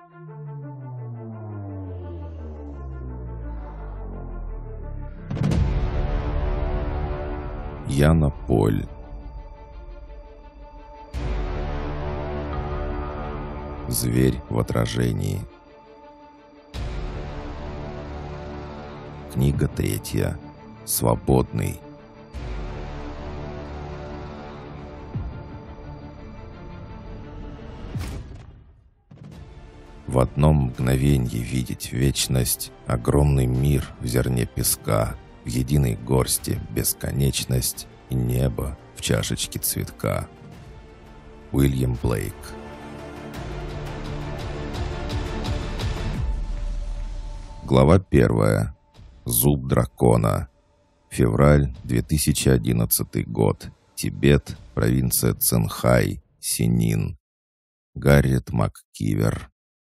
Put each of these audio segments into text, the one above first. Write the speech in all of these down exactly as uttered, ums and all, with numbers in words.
Яна Поль. Зверь в отражении. Книга третья. Свободный. В одном мгновенье видеть вечность, огромный мир в зерне песка, в единой горсти бесконечность и небо в чашечке цветка. Уильям Блейк. Глава первая. Зуб дракона. Февраль две тысячи одиннадцатый год. Тибет, провинция Цинхай, Синин. Гарриет МакКивер.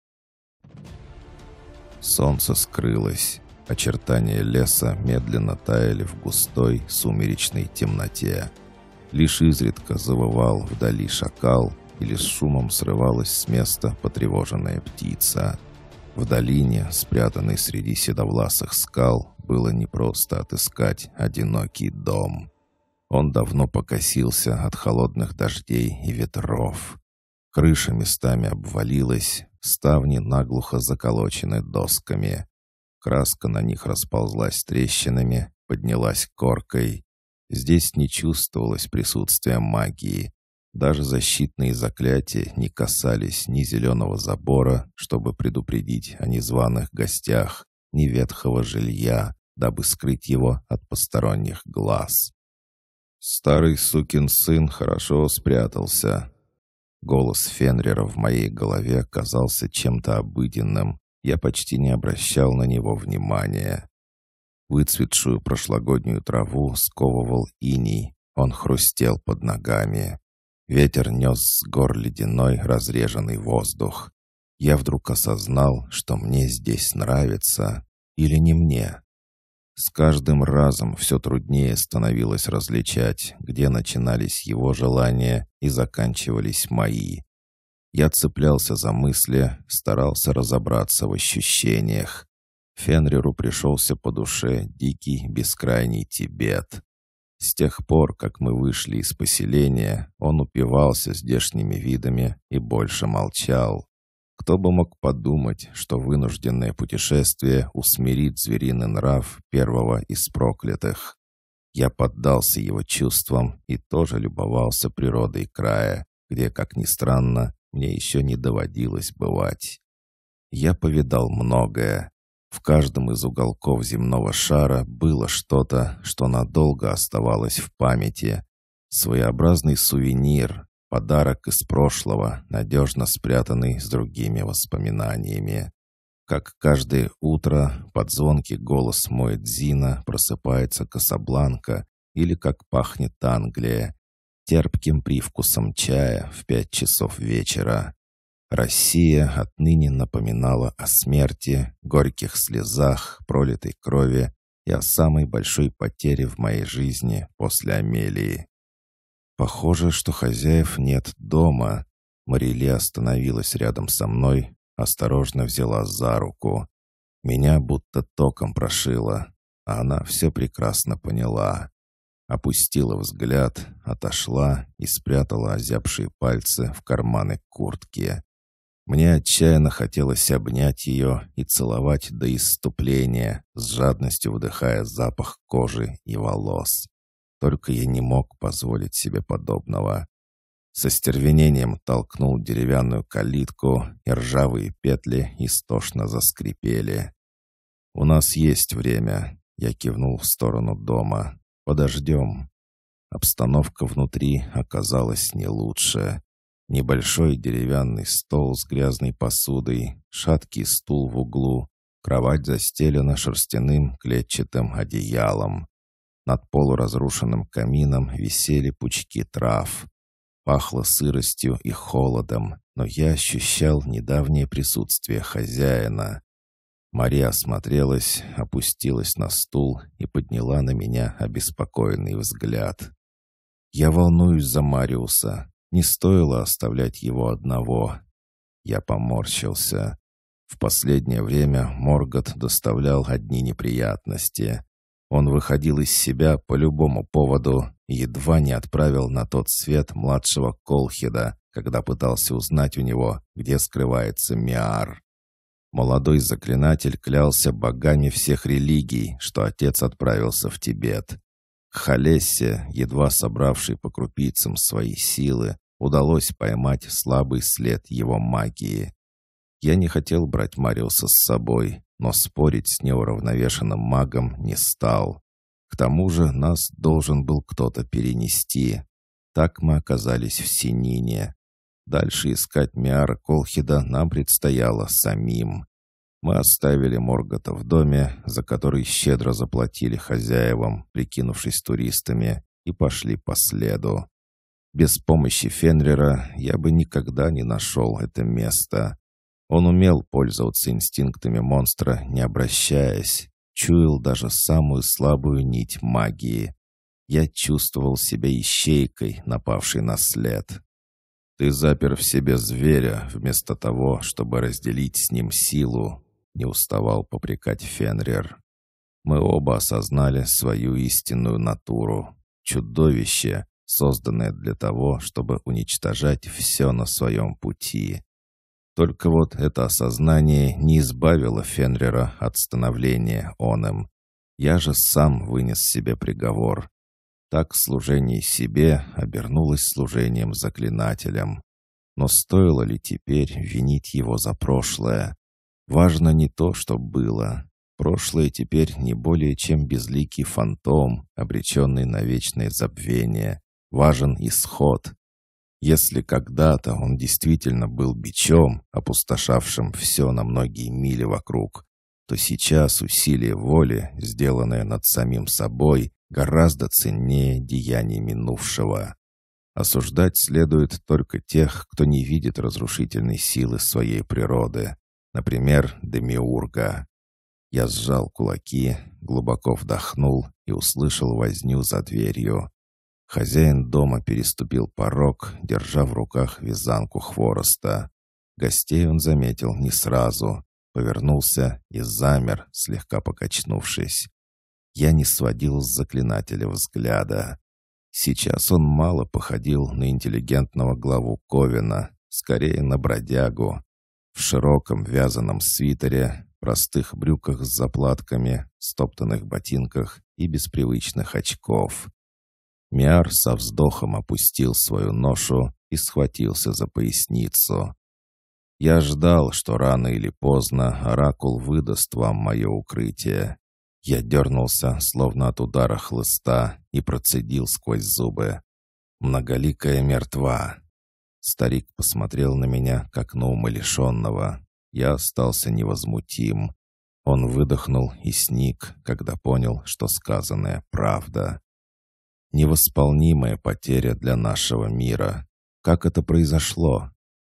Солнце скрылось. Очертания леса медленно таяли в густой сумеречной темноте. Лишь изредка завывал вдали шакал, или с шумом срывалась с места потревоженная птица. В долине, спрятанной среди седовласых скал, было непросто отыскать одинокий дом. Он давно покосился от холодных дождей и ветров. Крыша местами обвалилась, ставни наглухо заколочены досками. Краска на них расползлась трещинами, поднялась коркой. Здесь не чувствовалось присутствия магии. Даже защитные заклятия не касались ни зеленого забора, чтобы предупредить о незваных гостях, ни ветхого жилья, дабы скрыть его от посторонних глаз. «Старый сукин сын хорошо спрятался». Голос Фенрира в моей голове казался чем-то обыденным. Я почти не обращал на него внимания. Выцветшую прошлогоднюю траву сковывал иней. Он хрустел под ногами. Ветер нес с гор ледяной разреженный воздух. Я вдруг осознал, что мне здесь нравится или не мне. С каждым разом все труднее становилось различать, где начинались его желания и заканчивались мои. Я цеплялся за мысли, старался разобраться в ощущениях. Фенриру пришелся по душе дикий бескрайний Тибет. С тех пор, как мы вышли из поселения, он упивался здешними видами и больше молчал. Кто бы мог подумать, что вынужденное путешествие усмирит звериный нрав первого из проклятых. Я поддался его чувствам и тоже любовался природой края, где, как ни странно, мне еще не доводилось бывать. Я повидал многое. В каждом из уголков земного шара было что-то, что надолго оставалось в памяти. Своеобразный сувенир, подарок из прошлого, надежно спрятанный с другими воспоминаниями. Как каждое утро под звонкий голос Муэдзина просыпается Касабланка, или как пахнет Англия, терпким привкусом чая в пять часов вечера. Россия отныне напоминала о смерти, горьких слезах, пролитой крови и о самой большой потере в моей жизни после Амелии. Похоже, что хозяев нет дома. Мариле остановилась рядом со мной, осторожно взяла за руку. Меня будто током прошило, а она все прекрасно поняла. Опустила взгляд, отошла и спрятала озябшие пальцы в карманы куртки. Мне отчаянно хотелось обнять ее и целовать до исступления, с жадностью вдыхая запах кожи и волос. Только я не мог позволить себе подобного. Со стервенением толкнул деревянную калитку, и ржавые петли истошно заскрипели. «У нас есть время», — я кивнул в сторону дома. «Подождем». Обстановка внутри оказалась не лучше. Небольшой деревянный стол с грязной посудой, шаткий стул в углу, кровать застелена шерстяным клетчатым одеялом. Над полуразрушенным камином висели пучки трав. Пахло сыростью и холодом, но я ощущал недавнее присутствие хозяина. Мария осмотрелась, опустилась на стул и подняла на меня обеспокоенный взгляд. «Я волнуюсь за Мариуса. Не стоило оставлять его одного». Я поморщился. В последнее время Моргот доставлял одни неприятности. Он выходил из себя по любому поводу и едва не отправил на тот свет младшего Колхида, когда пытался узнать у него, где скрывается Миар. Молодой заклинатель клялся богами всех религий, что отец отправился в Тибет. Халессе, едва собравшей по крупицам свои силы, удалось поймать слабый след его магии. Я не хотел брать Мариуса с собой, но спорить с неуравновешенным магом не стал. К тому же нас должен был кто-то перенести. Так мы оказались в Синине. Дальше искать Миара Колхида нам предстояло самим. Мы оставили Моргота в доме, за который щедро заплатили хозяевам, прикинувшись туристами, и пошли по следу. Без помощи Фенрира я бы никогда не нашел это место. Он умел пользоваться инстинктами монстра, не обращаясь, чуял даже самую слабую нить магии. Я чувствовал себя ищейкой, напавшей на след. «Ты запер в себе зверя, вместо того, чтобы разделить с ним силу», — не уставал попрекать Фенрир. Мы оба осознали свою истинную натуру. Чудовище, созданное для того, чтобы уничтожать все на своем пути. Только вот это осознание не избавило Фенрира от становления оным. Я же сам вынес себе приговор. Так служение себе обернулось служением заклинателям. Но стоило ли теперь винить его за прошлое? Важно не то, что было. Прошлое теперь не более чем безликий фантом, обреченный на вечное забвение. Важен исход. Если когда-то он действительно был бичом, опустошавшим все на многие мили вокруг, то сейчас усилие воли, сделанное над самим собой, гораздо ценнее деяний минувшего. Осуждать следует только тех, кто не видит разрушительной силы своей природы. Например, Демиурга. Я сжал кулаки, глубоко вдохнул и услышал возню за дверью. Хозяин дома переступил порог, держа в руках вязанку хвороста. Гостей он заметил не сразу, повернулся и замер, слегка покачнувшись. Я не сводил с заклинателя взгляда. Сейчас он мало походил на интеллигентного главу Ковена, скорее на бродягу. В широком вязаном свитере, простых брюках с заплатками, стоптанных ботинках и без привычных очков. Миар со вздохом опустил свою ношу и схватился за поясницу. «Я ждал, что рано или поздно оракул выдаст вам мое укрытие». Я дернулся, словно от удара хлыста, и процедил сквозь зубы. «Многоликая мертва». Старик посмотрел на меня, как на умалишенного. Я остался невозмутим. Он выдохнул и сник, когда понял, что сказанное правда. Невосполнимая потеря для нашего мира. Как это произошло?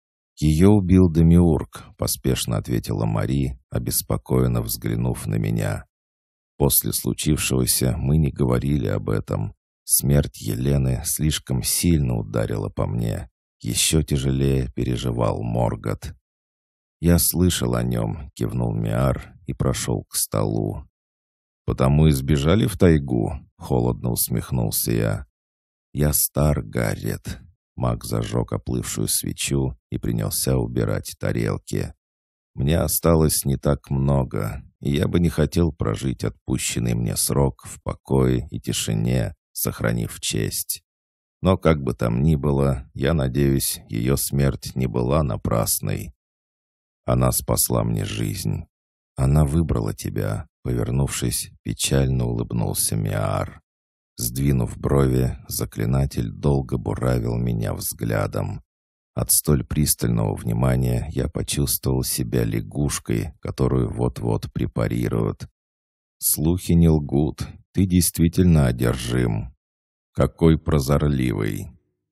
Ее убил Демиург, поспешно ответила Мари, обеспокоенно взглянув на меня. После случившегося мы не говорили об этом. Смерть Елены слишком сильно ударила по мне. Еще тяжелее переживал Моргот. «Я слышал о нем», — кивнул Миар и прошел к столу. «Потому и сбежали в тайгу», — холодно усмехнулся я. «Я стар, Гаррет». Маг зажег оплывшую свечу и принялся убирать тарелки. «Мне осталось не так много, и я бы не хотел прожить отпущенный мне срок в покое и тишине, сохранив честь. Но как бы там ни было, я надеюсь, ее смерть не была напрасной. Она спасла мне жизнь. Она выбрала тебя», — повернувшись, печально улыбнулся Миар. Сдвинув брови, заклинатель долго буравил меня взглядом. От столь пристального внимания я почувствовал себя лягушкой, которую вот-вот препарируют. «Слухи не лгут, ты действительно одержим». «Какой прозорливый!»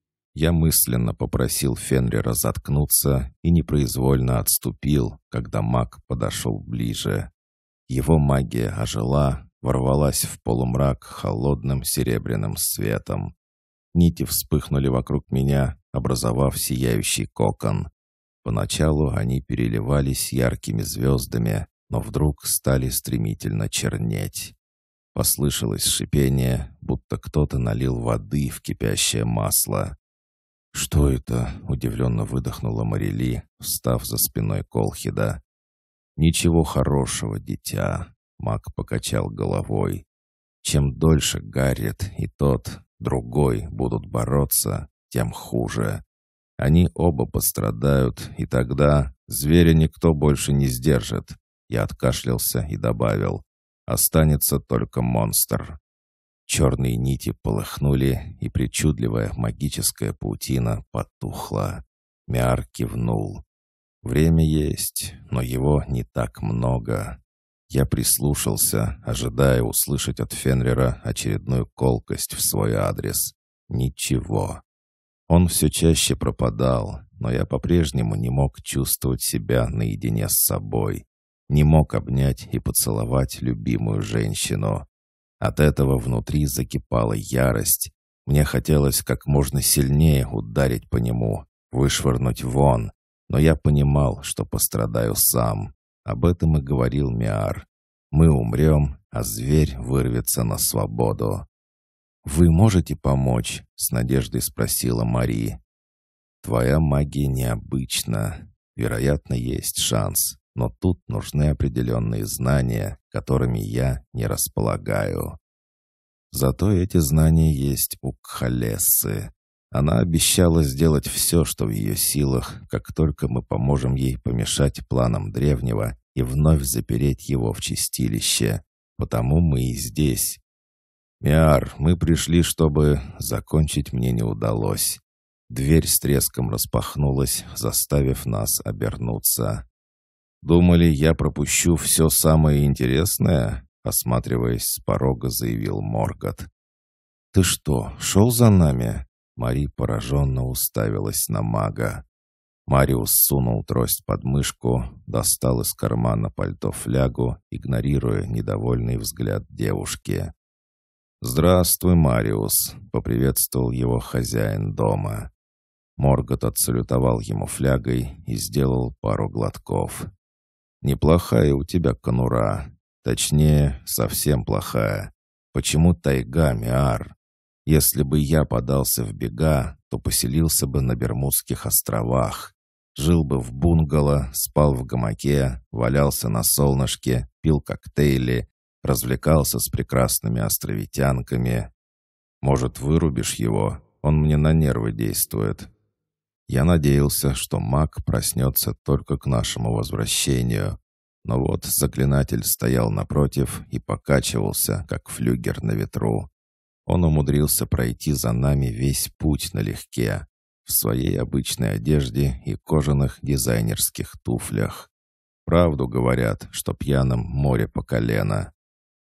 Я мысленно попросил Фенрира заткнуться и непроизвольно отступил, когда маг подошел ближе. Его магия ожила, ворвалась в полумрак холодным серебряным светом. Нити вспыхнули вокруг меня, образовав сияющий кокон. Поначалу они переливались яркими звездами, но вдруг стали стремительно чернеть. Послышалось шипение, будто кто-то налил воды в кипящее масло. «Что это?» — удивленно выдохнула Марили, встав за спиной Колхида. «Ничего хорошего, дитя», — маг покачал головой. «Чем дольше Гаррет и тот, другой будут бороться, тем хуже. Они оба пострадают, и тогда зверя никто больше не сдержит». Я откашлялся и добавил: «Останется только монстр». Черные нити полыхнули, и причудливая магическая паутина потухла. Миар кивнул. «Время есть, но его не так много». Я прислушался, ожидая услышать от Фенрира очередную колкость в свой адрес. Ничего. Он все чаще пропадал, но я по-прежнему не мог чувствовать себя наедине с собой. Не мог обнять и поцеловать любимую женщину. От этого внутри закипала ярость. Мне хотелось как можно сильнее ударить по нему, вышвырнуть вон. Но я понимал, что пострадаю сам. Об этом и говорил Миар. Мы умрем, а зверь вырвется на свободу. «Вы можете помочь?» — с надеждой спросила Мари. «Твоя магия необычна. Вероятно, есть шанс. Но тут нужны определенные знания, которыми я не располагаю. Зато эти знания есть у Кхалессы. Она обещала сделать все, что в ее силах, как только мы поможем ей помешать планам древнего и вновь запереть его в чистилище. Потому мы и здесь. Миар, мы пришли, чтобы... Закончить мне не удалось. Дверь с треском распахнулась, заставив нас обернуться. «Думали, я пропущу все самое интересное?» Осматриваясь с порога, заявил Моргот. «Ты что, шел за нами?» Мари пораженно уставилась на мага. Мариус сунул трость под мышку, достал из кармана пальто флягу, игнорируя недовольный взгляд девушки. «Здравствуй, Мариус», — поприветствовал его хозяин дома. Моргот отсалютовал ему флягой и сделал пару глотков. «Неплохая у тебя конура. Точнее, совсем плохая. Почему тайга, Миар? Если бы я подался в бега, то поселился бы на Бермудских островах. Жил бы в бунгало, спал в гамаке, валялся на солнышке, пил коктейли, развлекался с прекрасными островитянками. Может, вырубишь его? Он мне на нервы действует». Я надеялся, что маг проснется только к нашему возвращению. Но вот заклинатель стоял напротив и покачивался, как флюгер на ветру. Он умудрился пройти за нами весь путь налегке, в своей обычной одежде и кожаных дизайнерских туфлях. Правду говорят, что пьяным море по колено.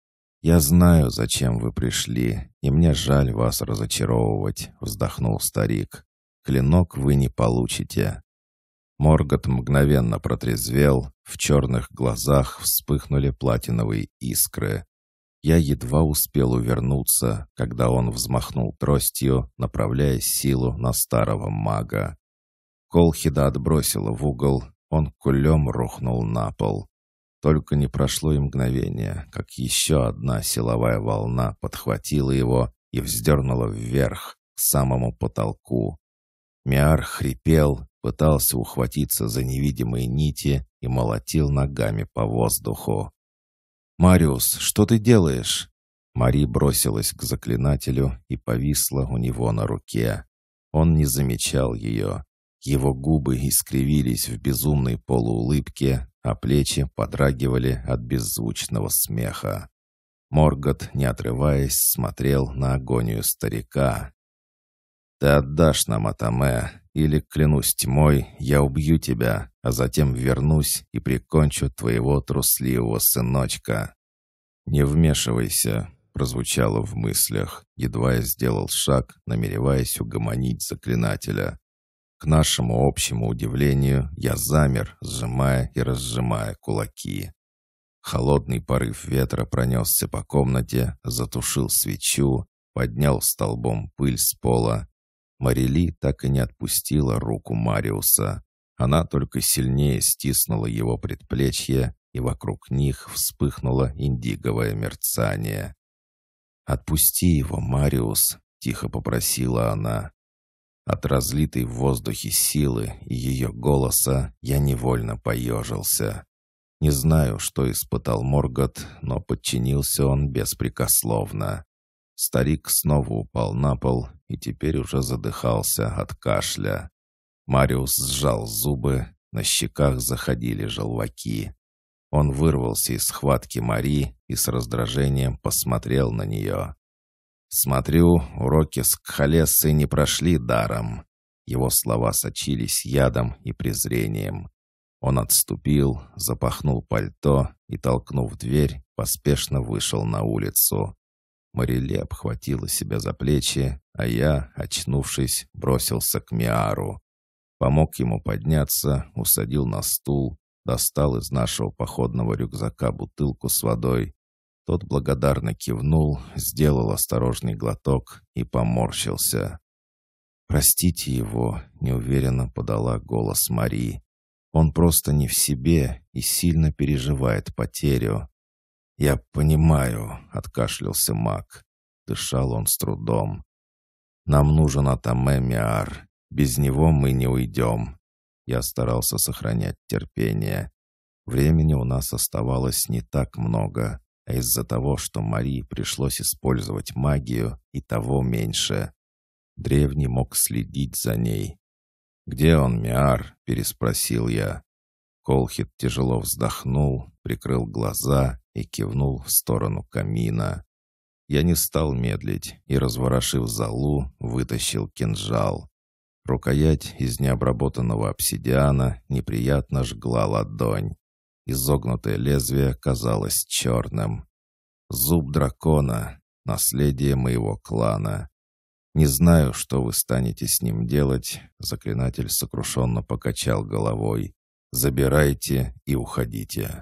«Я знаю, зачем вы пришли, и мне жаль вас разочаровывать», — вздохнул старик. «Клинок вы не получите». Моргот мгновенно протрезвел, в черных глазах вспыхнули платиновые искры. Я едва успел увернуться, когда он взмахнул тростью, направляя силу на старого мага. Колхида отбросило в угол, он кулем рухнул на пол. Только не прошло и мгновение, как еще одна силовая волна подхватила его и вздернула вверх, к самому потолку. Миар хрипел, пытался ухватиться за невидимые нити и молотил ногами по воздуху. «Мариус, что ты делаешь?» Мари бросилась к заклинателю и повисла у него на руке. Он не замечал ее. Его губы искривились в безумной полуулыбке, а плечи подрагивали от беззвучного смеха. Моргот, не отрываясь, смотрел на агонию старика. «Ты отдашь нам Атаме, или, клянусь тьмой, я убью тебя, а затем вернусь и прикончу твоего трусливого сыночка». «Не вмешивайся», — прозвучало в мыслях, едва я сделал шаг, намереваясь угомонить заклинателя. К нашему общему удивлению, я замер, сжимая и разжимая кулаки. Холодный порыв ветра пронесся по комнате, затушил свечу, поднял столбом пыль с пола. Марили так и не отпустила руку Мариуса. Она только сильнее стиснула его предплечье, и вокруг них вспыхнуло индиговое мерцание. «Отпусти его, Мариус», — тихо попросила она. От разлитой в воздухе силы и ее голоса я невольно поежился. Не знаю, что испытал Моргот, но подчинился он беспрекословно. Старик снова упал на пол и теперь уже задыхался от кашля. Мариус сжал зубы, на щеках заходили желваки. Он вырвался из схватки Мари и с раздражением посмотрел на нее. «Смотрю, уроки с Кхалессой не прошли даром». Его слова сочились ядом и презрением. Он отступил, запахнул пальто и, толкнув дверь, поспешно вышел на улицу. Мариле обхватила себя за плечи, а я, очнувшись, бросился к Миару. Помог ему подняться, усадил на стул, достал из нашего походного рюкзака бутылку с водой. Тот благодарно кивнул, сделал осторожный глоток и поморщился. «Простите его», — неуверенно подала голос Мари. «Он просто не в себе и сильно переживает потерю». «Я понимаю», — откашлялся маг. Дышал он с трудом. «Нам нужен Атаме, Миар. Без него мы не уйдем». Я старался сохранять терпение. Времени у нас оставалось не так много, а из-за того, что Мари пришлось использовать магию, и того меньше. Древний мог следить за ней. «Где он, Миар?» — переспросил я. Колхид тяжело вздохнул, прикрыл глаза и кивнул в сторону камина. Я не стал медлить и, разворошив золу, вытащил кинжал. Рукоять из необработанного обсидиана неприятно жгла ладонь. Изогнутое лезвие казалось черным. Зуб дракона — наследие моего клана. Не знаю, что вы станете с ним делать, заклинатель сокрушенно покачал головой. Забирайте и уходите.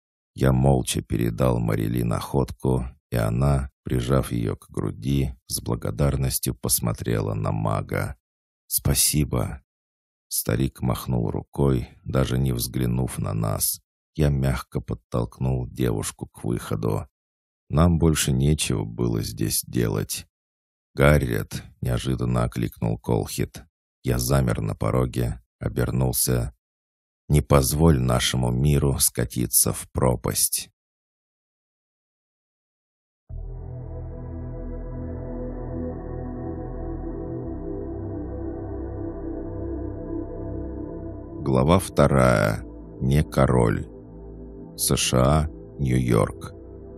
Я молча передал Марили находку, и она, прижав ее к груди, с благодарностью посмотрела на мага. «Спасибо». Старик махнул рукой, даже не взглянув на нас. Я мягко подтолкнул девушку к выходу. Нам больше нечего было здесь делать. «Гарриет!» — неожиданно окликнул Колхид. Я замер на пороге, обернулся. «Не позволь нашему миру скатиться в пропасть». Глава вторая. Не король. США, Нью-Йорк.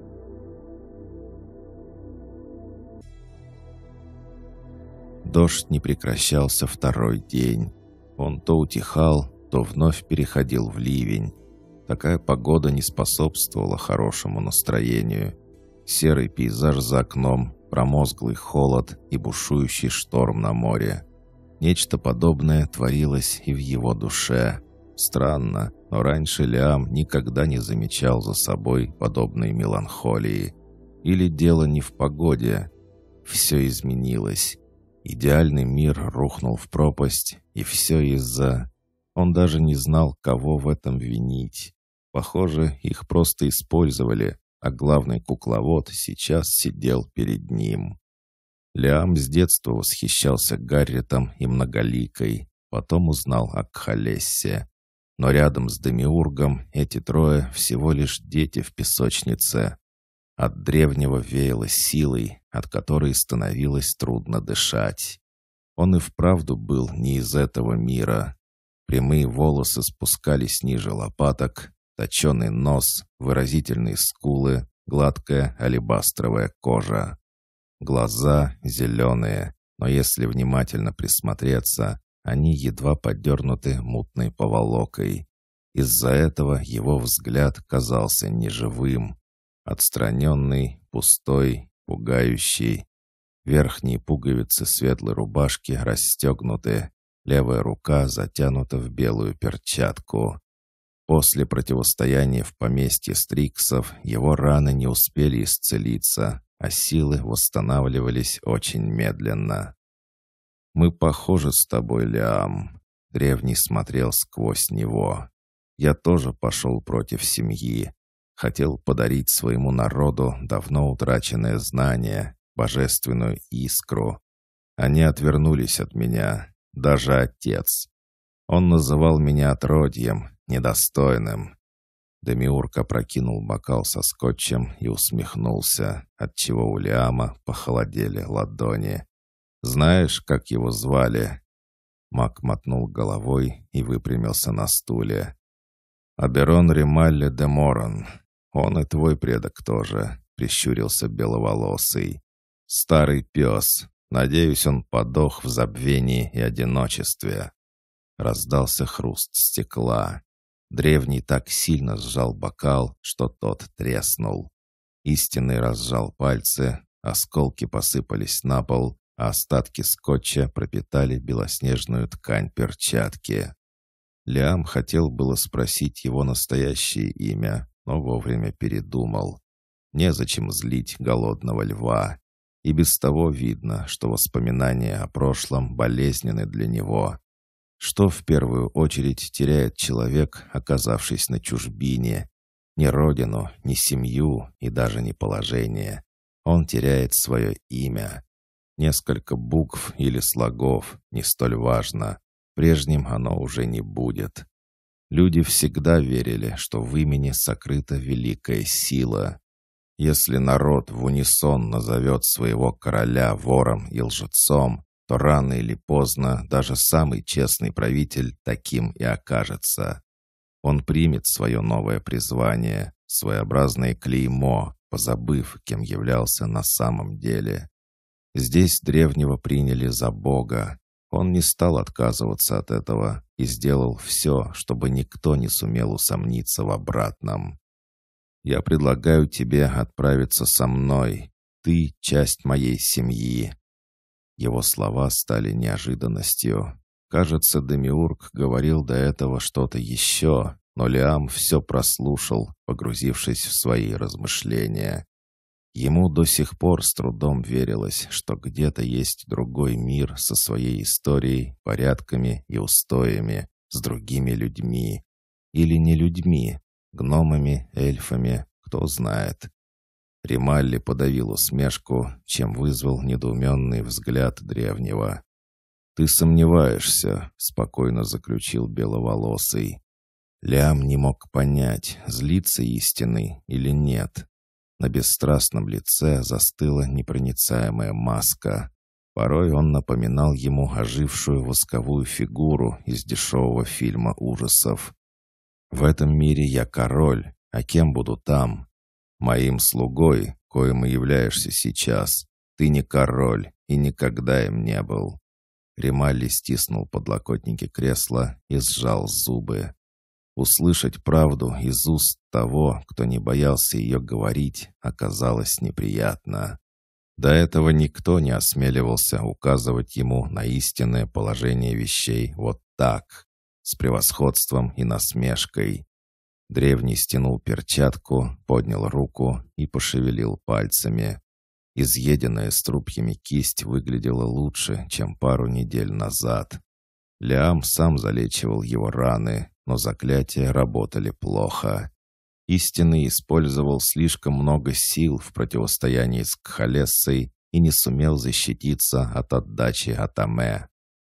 Дождь не прекращался второй день. Он то утихал, то вновь переходил в ливень. Такая погода не способствовала хорошему настроению. Серый пейзаж за окном, промозглый холод и бушующий шторм на море. Нечто подобное творилось и в его душе. Странно, но раньше Лиам никогда не замечал за собой подобной меланхолии. Или дело не в погоде. Все изменилось. Идеальный мир рухнул в пропасть, и все из-за... Он даже не знал, кого в этом винить. Похоже, их просто использовали, а главный кукловод сейчас сидел перед ним. Лиам с детства восхищался Гарретом и Многоликой, потом узнал о Кхалессе. Но рядом с Демиургом эти трое всего лишь дети в песочнице. От древнего веяло силой, от которой становилось трудно дышать. Он и вправду был не из этого мира. Прямые волосы спускались ниже лопаток, точеный нос, выразительные скулы, гладкая алебастровая кожа. Глаза зеленые, но если внимательно присмотреться, они едва подернуты мутной поволокой. Из-за этого его взгляд казался неживым. Отстраненный, пустой, пугающий. Верхние пуговицы светлой рубашки расстегнуты, левая рука затянута в белую перчатку. После противостояния в поместье Стриксов его раны не успели исцелиться, а силы восстанавливались очень медленно. «Мы похожи с тобой, Лиам». Древний смотрел сквозь него. Я тоже пошел против семьи. Хотел подарить своему народу давно утраченное знание, божественную искру. Они отвернулись от меня, даже отец. Он называл меня отродьем, недостойным. Демиург опрокинул бокал со скотчем и усмехнулся, отчего у Лиама похолодели ладони. «Знаешь, как его звали?» Маг мотнул головой и выпрямился на стуле. «Аберон Рималли де Моран. Он и твой предок тоже», — прищурился беловолосый. «Старый пес. Надеюсь, он подох в забвении и одиночестве». Раздался хруст стекла. Древний так сильно сжал бокал, что тот треснул. Истинный разжал пальцы, осколки посыпались на пол, а остатки скотча пропитали белоснежную ткань перчатки. Лиам хотел было спросить его настоящее имя, но вовремя передумал. Незачем злить голодного льва. И без того видно, что воспоминания о прошлом болезненны для него. Что в первую очередь теряет человек, оказавшись на чужбине? Ни родину, ни семью и даже не положение. Он теряет свое имя. Несколько букв или слогов, не столь важно. Прежним оно уже не будет. Люди всегда верили, что в имени сокрыта великая сила. Если народ в унисон назовет своего короля вором и лжецом, то рано или поздно даже самый честный правитель таким и окажется. Он примет свое новое призвание, своеобразное клеймо, позабыв, кем являлся на самом деле. Здесь древнего приняли за бога. Он не стал отказываться от этого и сделал все, чтобы никто не сумел усомниться в обратном. «Я предлагаю тебе отправиться со мной. Ты — часть моей семьи». Его слова стали неожиданностью. Кажется, Демиург говорил до этого что-то еще, но Лиам все прослушал, погрузившись в свои размышления. Ему до сих пор с трудом верилось, что где-то есть другой мир со своей историей, порядками и устоями, с другими людьми. Или не людьми, гномами, эльфами, кто знает. Рималли подавил усмешку, чем вызвал недоуменный взгляд древнего. «Ты сомневаешься», — спокойно заключил беловолосый. Лиам не мог понять, злится истинный или нет. На бесстрастном лице застыла непроницаемая маска. Порой он напоминал ему ожившую восковую фигуру из дешевого фильма ужасов. «В этом мире я король, а кем буду там? Моим слугой, коим и являешься сейчас. Ты не король и никогда им не был». Рималли стиснул подлокотники кресла и сжал зубы. Услышать правду из уст того, кто не боялся ее говорить, оказалось неприятно. До этого никто не осмеливался указывать ему на истинное положение вещей вот так, с превосходством и насмешкой. Древний стянул перчатку, поднял руку и пошевелил пальцами. Изъеденная струпьями кисть выглядела лучше, чем пару недель назад. Лиам сам залечивал его раны, но заклятия работали плохо. Истинный использовал слишком много сил в противостоянии с Кхалессой и не сумел защититься от отдачи Атаме.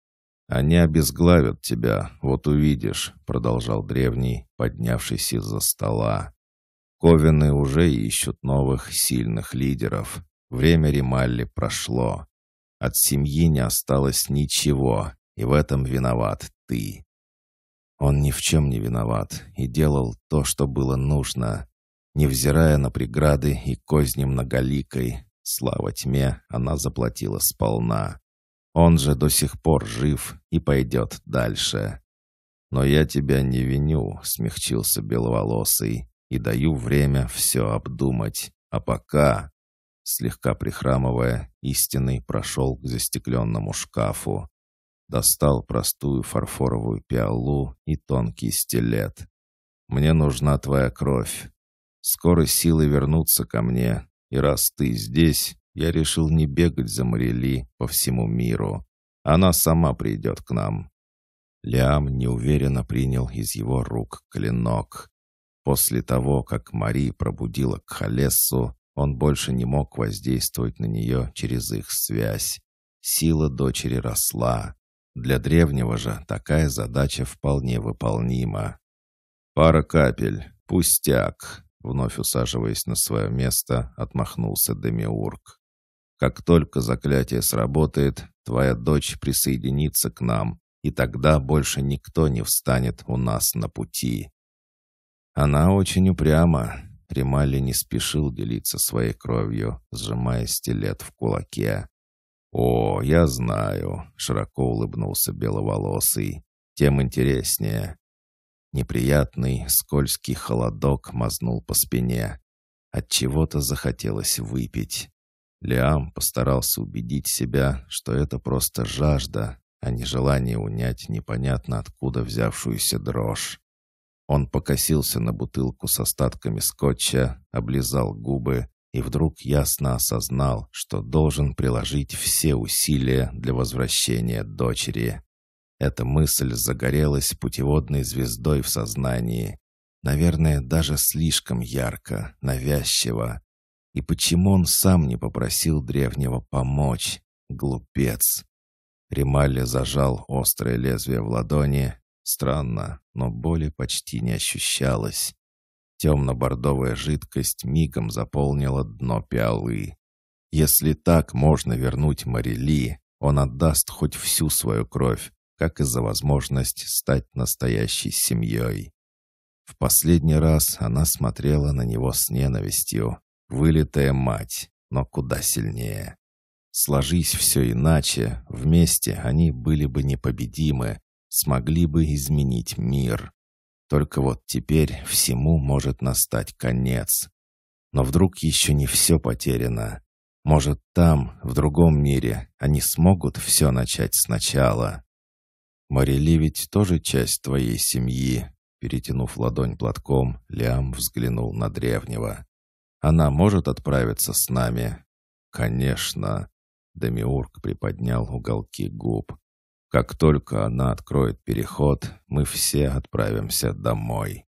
«Они обезглавят тебя, вот увидишь», — продолжал древний, поднявшись из-за стола. «Ковены уже ищут новых сильных лидеров. Время Рималли прошло. От семьи не осталось ничего, и в этом виноват ты». Он ни в чем не виноват и делал то, что было нужно. Невзирая на преграды и козни многоликой, слава тьме, она заплатила сполна. Он же до сих пор жив и пойдет дальше. «Но я тебя не виню», — смягчился беловолосый, «и даю время все обдумать. А пока...» Слегка прихрамывая, истинный прошел к застекленному шкафу. Достал простую фарфоровую пиалу и тонкий стилет. «Мне нужна твоя кровь. Скоро силы вернутся ко мне, и раз ты здесь, я решил не бегать за Марили по всему миру. Она сама придет к нам». Лиам неуверенно принял из его рук клинок. После того, как Мари пробудила Кхалессу, он больше не мог воздействовать на нее через их связь. Сила дочери росла. Для древнего же такая задача вполне выполнима. «Пара капель, пустяк», — вновь усаживаясь на свое место, отмахнулся Демиург. «Как только заклятие сработает, твоя дочь присоединится к нам, и тогда больше никто не встанет у нас на пути». Она очень упряма. Ремали не спешил делиться своей кровью, сжимая стилет в кулаке. «О, я знаю», — широко улыбнулся беловолосый. «Тем интереснее». Неприятный, скользкий холодок мазнул по спине. Отчего-то захотелось выпить. Лиам постарался убедить себя, что это просто жажда, а не желание унять непонятно откуда взявшуюся дрожь. Он покосился на бутылку с остатками скотча, облизал губы и вдруг ясно осознал, что должен приложить все усилия для возвращения дочери. Эта мысль загорелась путеводной звездой в сознании. Наверное, даже слишком ярко, навязчиво. И почему он сам не попросил древнего помочь? Глупец. Ремалли зажал острое лезвие в ладони. Странно, но боли почти не ощущалось. Темно-бордовая жидкость мигом заполнила дно пиалы. Если так можно вернуть Марили, он отдаст хоть всю свою кровь, как и за возможность стать настоящей семьей. В последний раз она смотрела на него с ненавистью. Вылитая мать, но куда сильнее. Сложись все иначе, вместе они были бы непобедимы, смогли бы изменить мир. Только вот теперь всему может настать конец. Но вдруг еще не все потеряно. Может, там, в другом мире, они смогут все начать сначала. Марили ведь тоже часть твоей семьи. Перетянув ладонь платком, Лиам взглянул на древнего. Она может отправиться с нами? Конечно. Демиург приподнял уголки губ. Как только она откроет переход, мы все отправимся домой.